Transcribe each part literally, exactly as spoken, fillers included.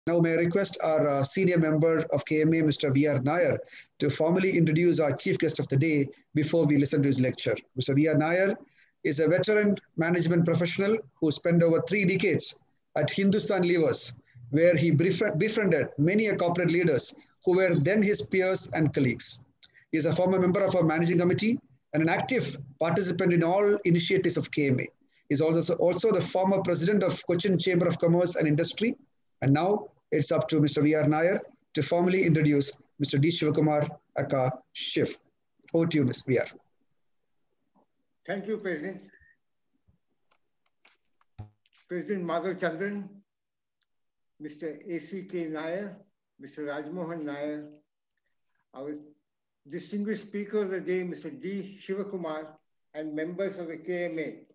Now, may I request our uh, senior member of K M A, Mister V R Nair, to formally introduce our chief guest of the day before we listen to his lecture. Mister V R Nair is a veteran management professional who spent over three decades at Hindustan Levers, where he befriended many corporate leaders who were then his peers and colleagues. He is a former member of our managing committee and an active participant in all initiatives of K M A. He is also, also the former president of Cochin Chamber of Commerce and Industry. And now it's up to Mister V R Nair to formally introduce Mister D. Shivakumar Aka Shiv. Over to you, Mister V R. Thank you, President. President Madhav Chandran, Mister A C K Nair, Mister Rajmohan Nair, our distinguished speaker of the day, Mister D. Shivakumar, and members of the K M A.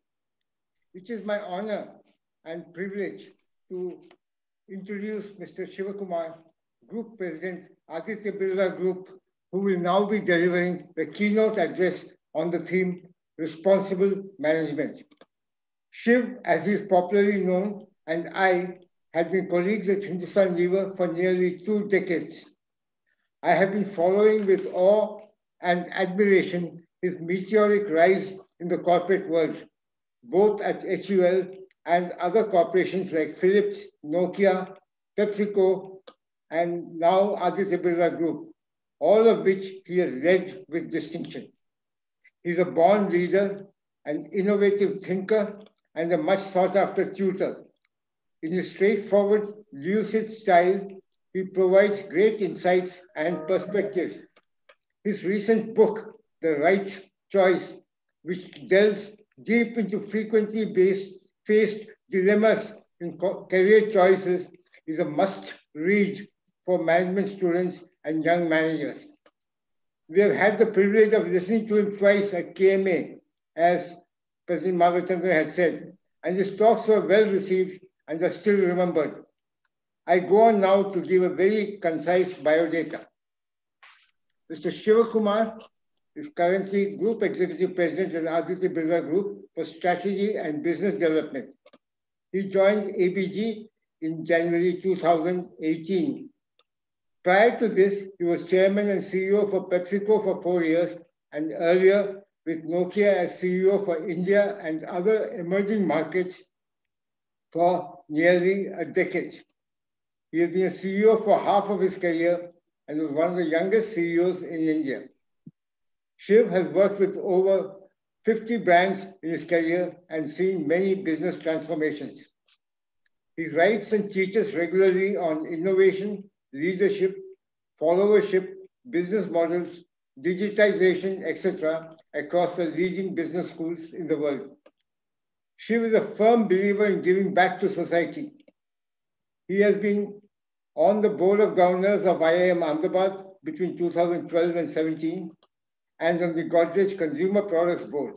It is my honor and privilege to introduce Mister Shivakumar, Group President, Aditya Birla Group, who will now be delivering the keynote address on the theme, Responsible Management. Shiv, as he is popularly known, and I had been colleagues at Hindustan Lever for nearly two decades. I have been following with awe and admiration his meteoric rise in the corporate world, both at H U L and other corporations like Philips, Nokia, PepsiCo, and now Aditya Birla Group, all of which he has led with distinction. He's a born leader, an innovative thinker, and a much sought-after tutor. In his straightforward, lucid style, he provides great insights and perspectives. His recent book, The Right Choice, which delves deep into frequently based, faced dilemmas in career choices, is a must-read for management students and young managers. We have had the privilege of listening to him twice at K M A, as President Madhav Chandran had said, and his talks were well received and are still remembered. I go on now to give a very concise biodata. Mister Shivakumar is currently Group Executive President at Aditya Birla Group for Strategy and Business Development. He joined A B G in January two thousand eighteen. Prior to this, he was Chairman and C E O for PepsiCo for four years, and earlier with Nokia as C E O for India and other emerging markets for nearly a decade. He has been a C E O for half of his career and was one of the youngest C E Os in India. Shiv has worked with over fifty brands in his career and seen many business transformations. He writes and teaches regularly on innovation, leadership, followership, business models, digitization, et cetera across the leading business schools in the world. Shiv is a firm believer in giving back to society. He has been on the board of governors of I I M Ahmedabad between two thousand twelve and seventeen, and on the Godrej Consumer Products Board.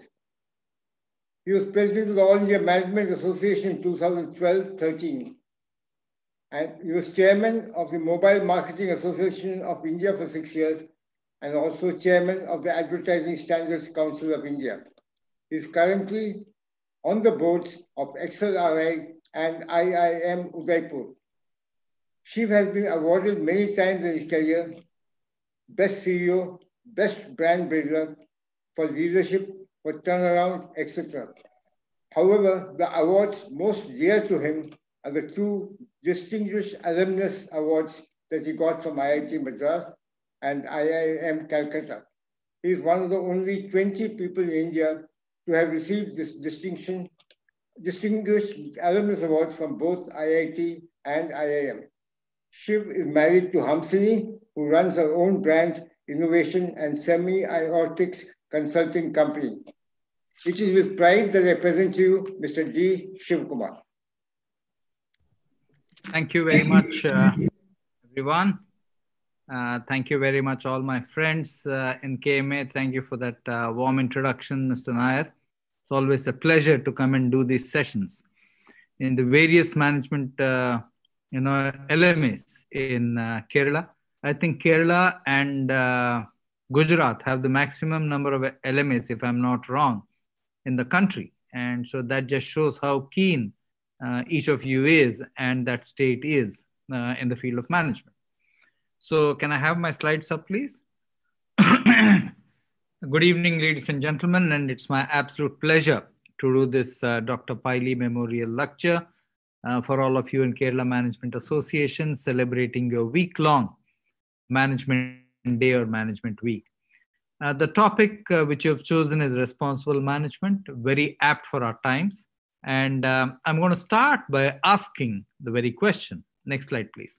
He was president of the All India Management Association in two thousand twelve thirteen. And he was chairman of the Mobile Marketing Association of India for six years, and also chairman of the Advertising Standards Council of India. He is currently on the boards of Excel R I and I I M Udaipur. Shiv has been awarded many times in his career, Best C E O, Best Brand Builder, for leadership, for turnaround, et cetera. However, the awards most dear to him are the two Distinguished Alumnus Awards that he got from I I T Madras and I I M Calcutta. He is one of the only twenty people in India to have received this distinction, Distinguished Alumnus Award from both I I T and I I M. Shiv is married to Hamsini, who runs her own brand, innovation and semi-aortics consulting company. It is with pride that I present to you Mister D. Shivakumar. Thank you very much, uh, everyone. Uh, thank you very much, all my friends uh, in K M A. Thank you for that uh, warm introduction, Mister Nair. It's always a pleasure to come and do these sessions in the various management, uh, you know, L M As in uh, Kerala. I think Kerala and uh, Gujarat have the maximum number of L M As, if I'm not wrong, in the country. And so that just shows how keen uh, each of you is and that state is uh, in the field of management. So can I have my slides up, please? Good evening, ladies and gentlemen, and it's my absolute pleasure to do this uh, Doctor Piley Memorial Lecture uh, for all of you in Kerala Management Association, celebrating your week-long Management Day or Management Week. Uh, the topic uh, which you've chosen is responsible management, very apt for our times. And um, I'm going to start by asking the very question. Next slide, please.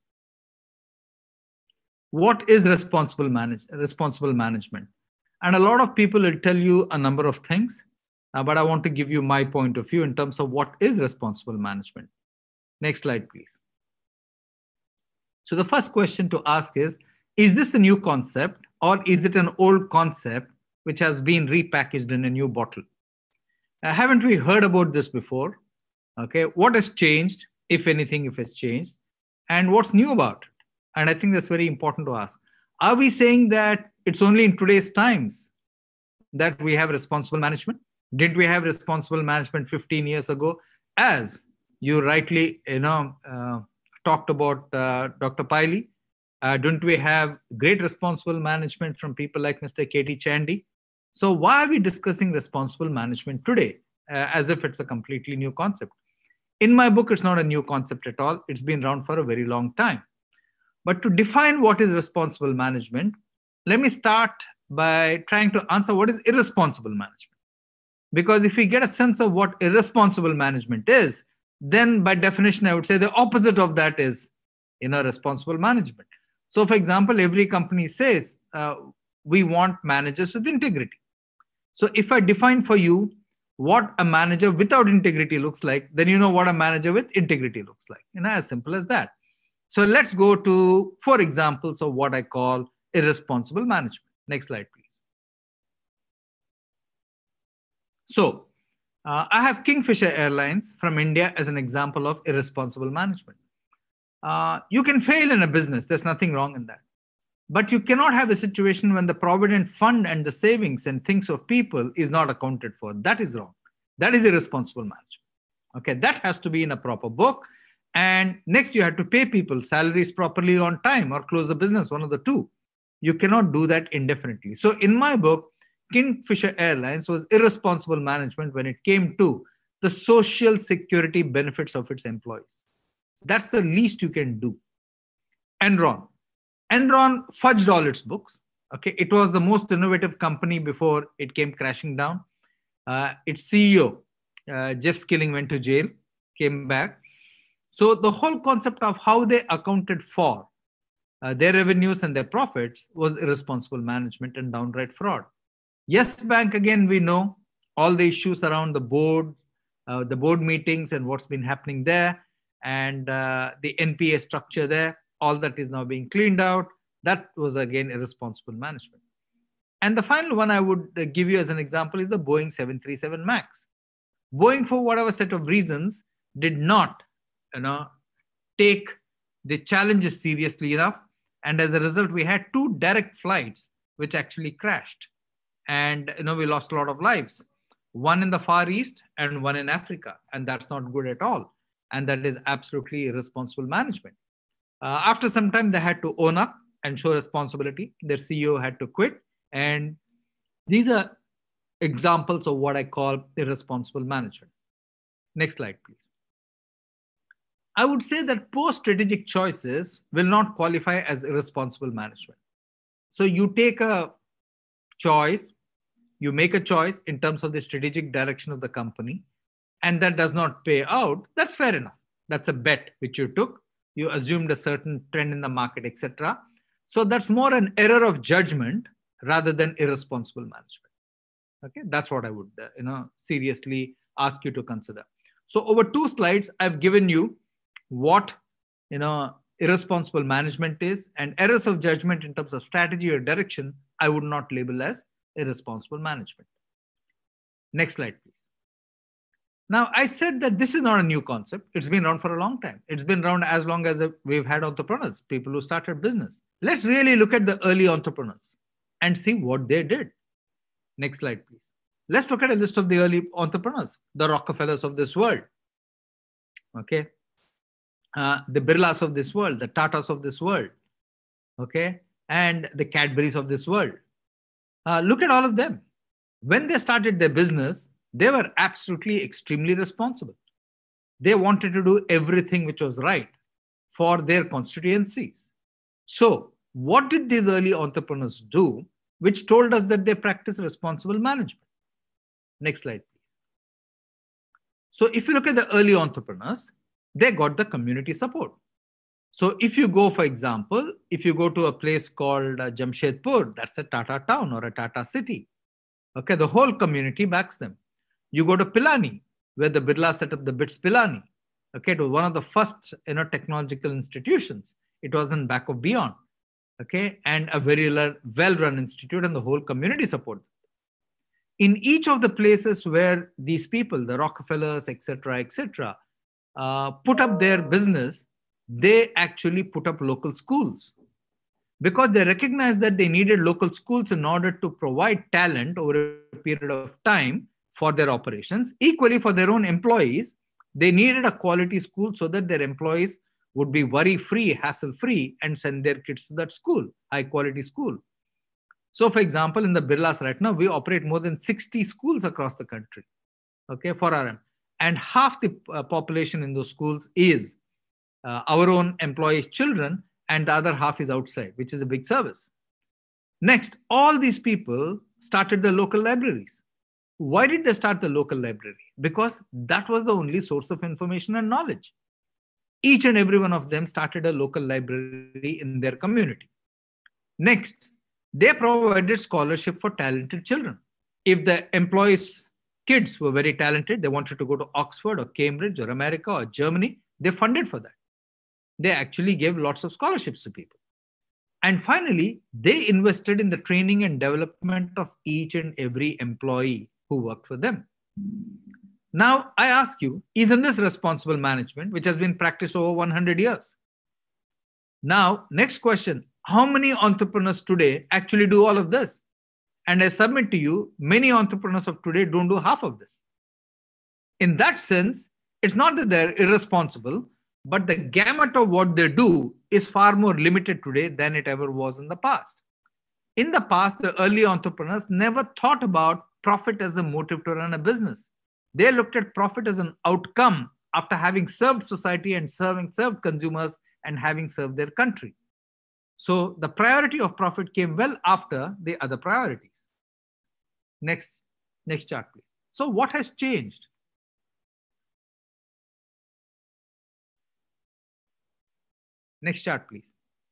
What is responsible, manage responsible management? And a lot of people will tell you a number of things, uh, but I want to give you my point of view in terms of what is responsible management. Next slide, please. So the first question to ask is, is this a new concept or is it an old concept which has been repackaged in a new bottle? Uh, haven't we heard about this before? Okay, what has changed, if anything, if it's changed, and what's new about it? And I think that's very important to ask. Are we saying that it's only in today's times that we have responsible management? Didn't we have responsible management fifteen years ago? As you rightly, you know, uh, talked about, uh, Doctor Piley, uh, didn't we have great responsible management from people like Mister K T Chandy? So why are we discussing responsible management today uh, as if it's a completely new concept? In my book, it's not a new concept at all. It's been around for a very long time. But to define what is responsible management, let me start by trying to answer what is irresponsible management. Because if we get a sense of what irresponsible management is, then by definition, I would say the opposite of that is, you know, responsible management. So for example, every company says, uh, we want managers with integrity. So if I define for you what a manager without integrity looks like, then you know what a manager with integrity looks like. You know, as simple as that. So let's go to four examples of what I call irresponsible management. Next slide, please. So uh, I have Kingfisher Airlines from India as an example of irresponsible management. Uh, you can fail in a business. There's nothing wrong in that. But you cannot have a situation when the provident fund and the savings and things of people is not accounted for. That is wrong. That is irresponsible management. Okay, that has to be in a proper book. And next, you have to pay people salaries properly on time or close the business, one of the two. You cannot do that indefinitely. So in my book, Kingfisher Airlines was irresponsible management when it came to the social security benefits of its employees. That's the least you can do. Enron. Enron fudged all its books. Okay, it was the most innovative company before it came crashing down. Uh, its C E O, uh, Jeff Skilling, went to jail, came back. So the whole concept of how they accounted for uh, their revenues and their profits was irresponsible management and downright fraud. Yes Bank, again, we know all the issues around the board, uh, the board meetings and what's been happening there, and uh, the N P A structure there, all that is now being cleaned out. That was, again, irresponsible management. And the final one I would uh, give you as an example is the Boeing seven thirty-seven MAX. Boeing, for whatever set of reasons, did not you know, take the challenges seriously enough. And as a result, we had two direct flights which actually crashed. And you know, we lost a lot of lives, one in the Far East and one in Africa. And that's not good at all. And that is absolutely irresponsible management. Uh, after some time, they had to own up and show responsibility. Their C E O had to quit. And these are examples of what I call irresponsible management. Next slide, please. I would say that poor strategic choices will not qualify as irresponsible management. So you take a choice, you make a choice in terms of the strategic direction of the company, and that does not pay out. That's fair enough. That's a bet which you took. You assumed a certain trend in the market, et cetera. So that's more an error of judgment rather than irresponsible management. Okay, that's what I would uh, you know, seriously ask you to consider. So over two slides, I've given you what you know irresponsible management is, and errors of judgment in terms of strategy or direction, I would not label as irresponsible management. Next slide, please. Now, I said that this is not a new concept. It's been around for a long time. It's been around as long as we've had entrepreneurs, people who started business. Let's really look at the early entrepreneurs and see what they did. Next slide, please. Let's look at a list of the early entrepreneurs, the Rockefellers of this world. Okay. uh, the Birlas of this world, the Tatas of this world, okay, and the Cadburys of this world. Uh, look at all of them. When they started their business, they were absolutely extremely responsible. They wanted to do everything which was right for their constituencies. So what did these early entrepreneurs do, which told us that they practice responsible management? Next slide, please. So if you look at the early entrepreneurs, they got the community support. So if you go, for example, if you go to a place called uh, Jamshedpur, that's a Tata town or a Tata city. Okay, the whole community backs them. You go to Pilani, where the Birla set up the BITS Pilani. Okay, it was one of the first, you know, technological institutions. It was in back of Beyond. Okay, and a very well-run institute, and the whole community supported. In each of the places where these people, the Rockefellers, et cetera, et cetera, uh, put up their business, they actually put up local schools because they recognized that they needed local schools in order to provide talent over a period of time for their operations. Equally, for their own employees, they needed a quality school so that their employees would be worry-free, hassle-free, and send their kids to that school, high-quality school. So, for example, in the Birlas right now, we operate more than sixty schools across the country, okay, for R M. And half the uh, population in those schools is uh, our own employees' children, and the other half is outside, which is a big service. Next, all these people started the local libraries. Why did they start the local library? Because that was the only source of information and knowledge. Each and every one of them started a local library in their community. Next, they provided scholarship for talented children. If the employees' kids were very talented, they wanted to go to Oxford or Cambridge or America or Germany, they funded for that. They actually gave lots of scholarships to people. And finally, they invested in the training and development of each and every employee who worked for them. Now, I ask you, isn't this responsible management, which has been practiced over one hundred years? Now, next question, how many entrepreneurs today actually do all of this? And I submit to you, many entrepreneurs of today don't do half of this. In that sense, it's not that they're irresponsible, but the gamut of what they do is far more limited today than it ever was in the past. In the past, the early entrepreneurs never thought about profit as a motive to run a business. They looked at profit as an outcome after having served society and serving served consumers and having served their country. So the priority of profit came well after the other priorities. Next, next chart, please. So what has changed? Next chart, please.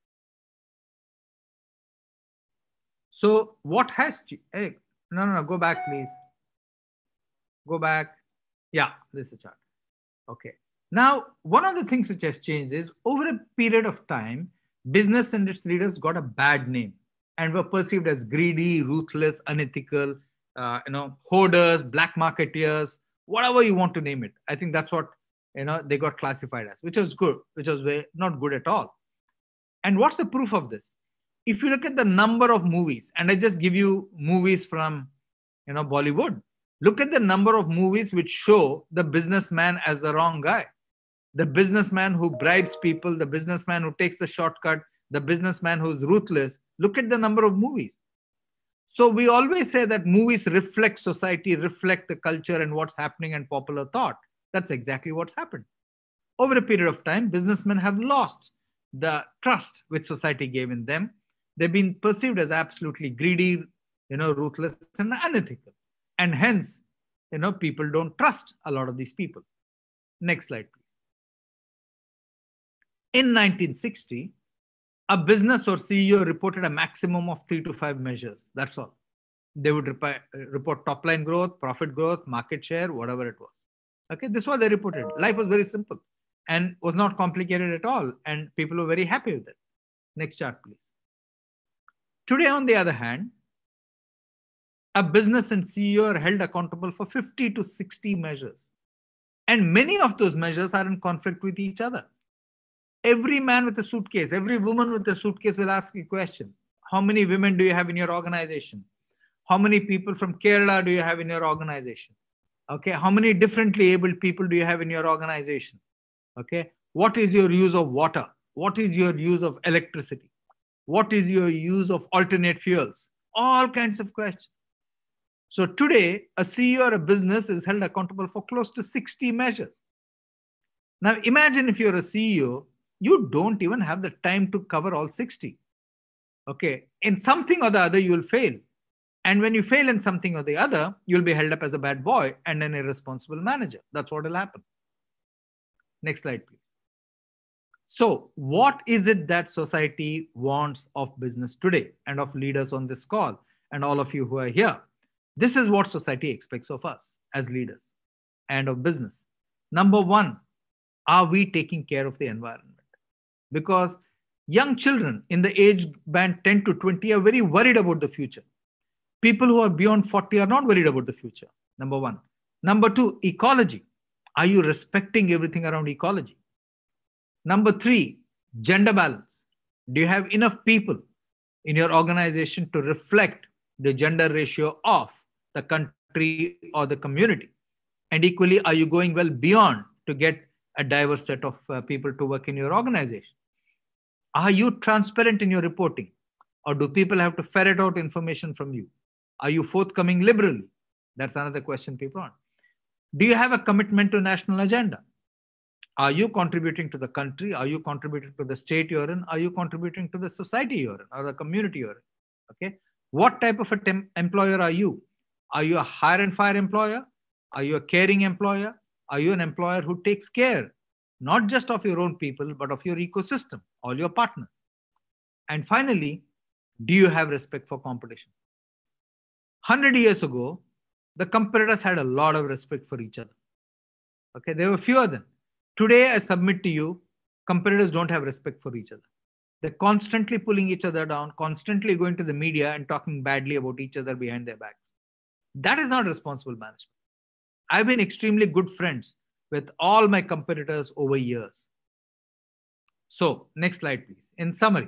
So what has, hey, no, no, no, go back, please. Go back. Yeah, this is the chart. Okay. Now, one of the things which has changed is over a period of time, business and its leaders got a bad name and were perceived as greedy, ruthless, unethical, uh, you know, hoarders, black marketeers, whatever you want to name it. I think that's what, you know, they got classified as, which was good, which was very, not good at all. And what's the proof of this? If you look at the number of movies, and I just give you movies from, you know, Bollywood, look at the number of movies which show the businessman as the wrong guy. The businessman who bribes people, the businessman who takes the shortcut, the businessman who's ruthless. Look at the number of movies. So we always say that movies reflect society, reflect the culture and what's happening and popular thought. That's exactly what's happened. Over a period of time, businessmen have lost the trust which society gave in them. They've been perceived as absolutely greedy, you know, ruthless and unethical. And hence, you know, people don't trust a lot of these people. Next slide, please. In nineteen sixty, a business or C E O reported a maximum of three to five measures. That's all. They would rep- report top line growth, profit growth, market share, whatever it was. Okay, this is what they reported. Life was very simple and was not complicated at all. And people were very happy with it. Next chart, please. Today, on the other hand, a business and C E O are held accountable for fifty to sixty measures. And many of those measures are in conflict with each other. Every man with a suitcase, every woman with a suitcase will ask a question. How many women do you have in your organization? How many people from Kerala do you have in your organization? Okay, how many differently abled people do you have in your organization? Okay, What is your use of water? What is your use of electricity? What is your use of alternate fuels? All kinds of questions. So today, a C E O or a business is held accountable for close to sixty measures. Now imagine if you're a C E O, you don't even have the time to cover all sixty. Okay, in something or the other, you will fail. And when you fail in something or the other, you'll be held up as a bad boy and an irresponsible manager. That's what will happen. Next slide, please. So what is it that society wants of business today and of leaders on this call and all of you who are here? This is what society expects of us as leaders and of business. Number one, are we taking care of the environment? Because young children in the age band ten to twenty are very worried about the future. People who are beyond forty are not worried about the future, number one. Number two, ecology. Are you respecting everything around ecology? Number three, gender balance. Do you have enough people in your organization to reflect the gender ratio of the country or the community? And equally, are you going well beyond to get a diverse set of uh, people to work in your organization? Are you transparent in your reporting? Or do people have to ferret out information from you? Are you forthcoming liberally? That's another question people want. Do you have a commitment to national agenda? Are you contributing to the country? Are you contributing to the state you're in? Are you contributing to the society you're in or the community you're in? Okay. What type of a temp employer are you? Are you a hire and fire employer? Are you a caring employer? Are you an employer who takes care, not just of your own people, but of your ecosystem, all your partners? And finally, do you have respect for competition? one hundred years ago, the competitors had a lot of respect for each other. Okay, there were few of them. Today, I submit to you, competitors don't have respect for each other. They're constantly pulling each other down, constantly going to the media and talking badly about each other behind their backs. That is not responsible management. I've been extremely good friends with all my competitors over years. So, next slide, please. In summary,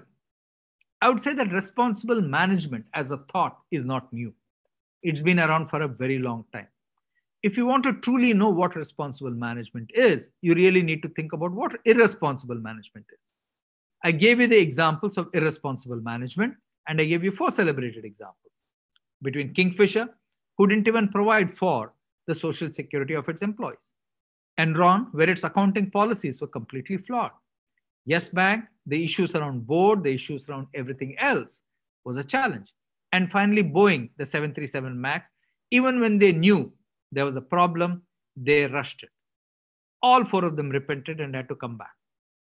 I would say that responsible management as a thought is not new. It's been around for a very long time. If you want to truly know what responsible management is, you really need to think about what irresponsible management is. I gave you the examples of irresponsible management, and I gave you four celebrated examples. Between Kingfisher, who didn't even provide for the social security of its employees. Enron, where its accounting policies were completely flawed. Yes Bank, the issues around board, the issues around everything else was a challenge. And finally, Boeing, the seven thirty-seven MAX, even when they knew there was a problem, they rushed it. All four of them repented and had to come back.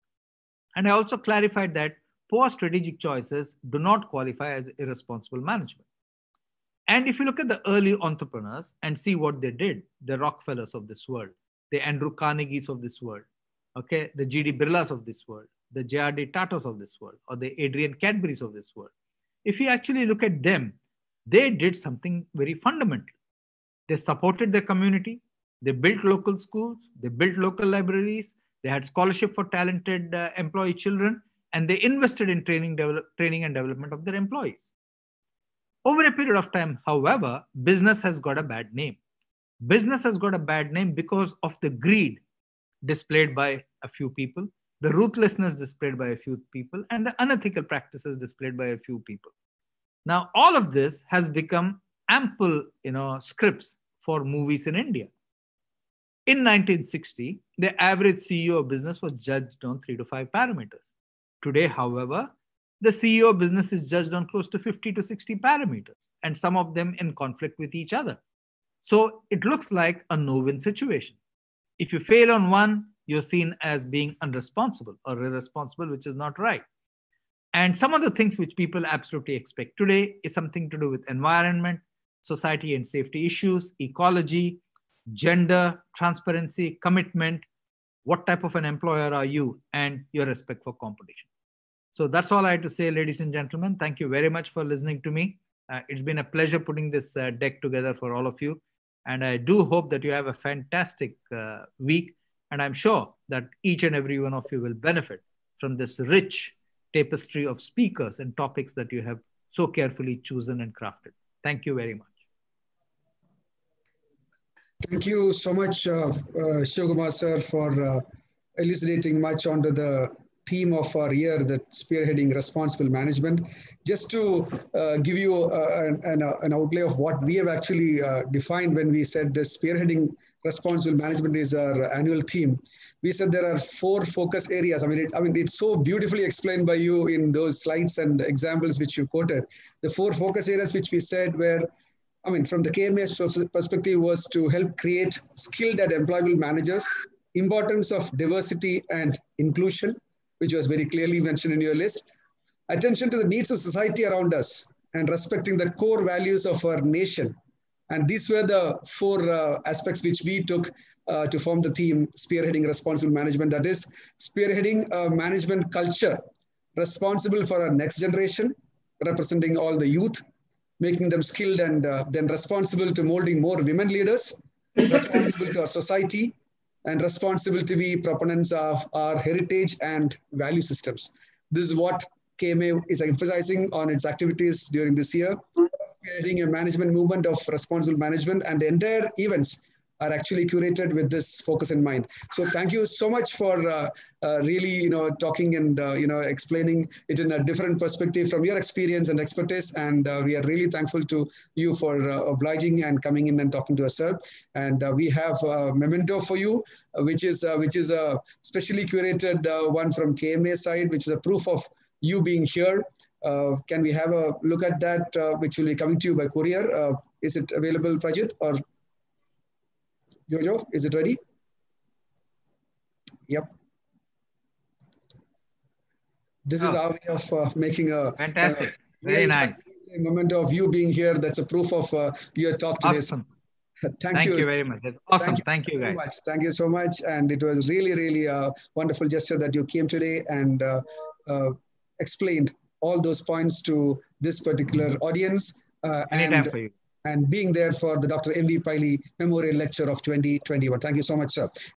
And I also clarified that poor strategic choices do not qualify as irresponsible management. And if you look at the early entrepreneurs and see what they did, the Rockefellers of this world, the Andrew Carnegies of this world, okay, the G D Birlas of this world, the J R D Tatas of this world, or the Adrian Cadburys of this world, if you actually look at them, they did something very fundamental. They supported their community, they built local schools, they built local libraries, they had scholarship for talented uh, employee children, and they invested in training, develop, training and development of their employees. Over a period of time, however, business has got a bad name. Business has got a bad name because of the greed displayed by a few people, the ruthlessness displayed by a few people, and the unethical practices displayed by a few people. Now, all of this has become ample, you know, scripts for movies in India. In nineteen sixty, the average C E O of business was judged on three to five parameters. Today, however, the C E O of business is judged on close to fifty to sixty parameters, and some of them in conflict with each other. So it looks like a no-win situation. If you fail on one, you're seen as being unresponsible or irresponsible, which is not right. And some of the things which people absolutely expect today is something to do with environment, society and safety issues, ecology, gender, transparency, commitment, what type of an employer are you, and your respect for competition. So that's all I had to say, ladies and gentlemen. Thank you very much for listening to me. Uh, it's been a pleasure putting this uh, deck together for all of you. And I do hope that you have a fantastic uh, week. And I'm sure that each and every one of you will benefit from this rich tapestry of speakers and topics that you have so carefully chosen and crafted. Thank you very much. Thank you so much, uh, uh, Shivakumar sir, for uh, elucidating much onto the theme of our year, that spearheading responsible management. Just to uh, give you uh, an, an outlay of what we have actually uh, defined when we said this spearheading responsible management is our annual theme. We said there are four focus areas. I mean, it, I mean, it's so beautifully explained by you in those slides and examples which you quoted. The four focus areas which we said were, I mean, from the K M A perspective, was to help create skilled and employable managers, importance of diversity and inclusion, which was very clearly mentioned in your list, attention to the needs of society around us, and respecting the core values of our nation. And these were the four uh, aspects which we took uh, to form the theme, spearheading responsible management. That is, spearheading a management culture responsible for our next generation, representing all the youth, making them skilled, and uh, then responsible to molding more women leaders, responsible to our society, and responsible to be proponents of our heritage and value systems. This is what K M A is emphasizing on its activities during this year, creating a management movement of responsible management, and the entire events are actually curated with this focus in mind. So thank you so much for uh, uh, really, you know, talking and, uh, you know, explaining it in a different perspective from your experience and expertise. And uh, we are really thankful to you for uh, obliging and coming in and talking to us, sir. And uh, we have a memento for you, uh, which is uh, which is a specially curated uh, one from K M A side, which is a proof of you being here. Uh, can we have a look at that, uh, which will be coming to you by courier? Uh, is it available, Prajit, or Jojo, is it ready? Yep. This oh. is our way of uh, making a fantastic, uh, very nice. A moment of you being here. That's a proof of uh, your talk today. Awesome. Thank, Thank you. you very much. That's awesome. Thank you, Thank you guys. Much. Thank you so much. And it was really, really a wonderful gesture that you came today and uh, uh, explained all those points to this particular audience. Uh, Anytime and, for you. And being there for the Doctor M V Piley Memorial Lecture of twenty twenty-one. Thank you so much, sir.